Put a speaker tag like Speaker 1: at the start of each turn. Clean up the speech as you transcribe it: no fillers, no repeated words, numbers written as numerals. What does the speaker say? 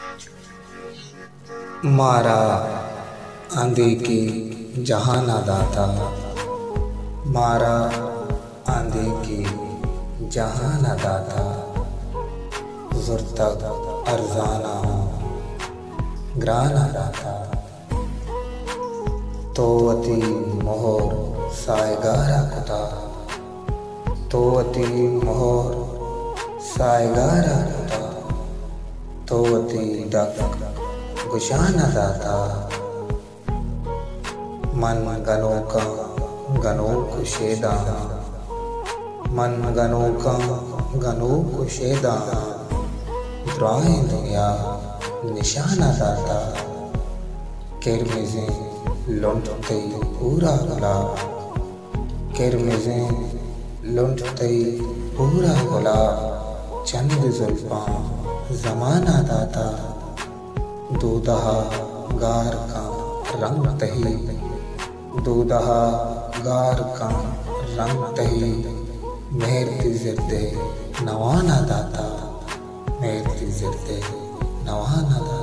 Speaker 1: मारा आंधी की जहाना दाता, मारा आंधी की जहाना दाता, ज़ुर्तक अर्ज़ाना ग्राना दाता, तोवती मोहर सायगारा कुता, तोवती मोहर सायगारा कुता, तोवती डक गुशाना दाता, मन गनोका गनोक शेदा, मन गनोका गनोक शेदा, दुराए दुनिया निशाना दाता, किरमिज़ें लुंटते पूरा गुलाब, किरमिज़ें लुंटते पूरा गुलाब, चंद ज़ुल्फ़ां ज़माना दाता, दूदहा गार का रंग तही, दूदहा गार का रंग तही, मेहरती ज़िर्दे नवाना दाता, मेहरती ज़िर्दे नवाना दाता।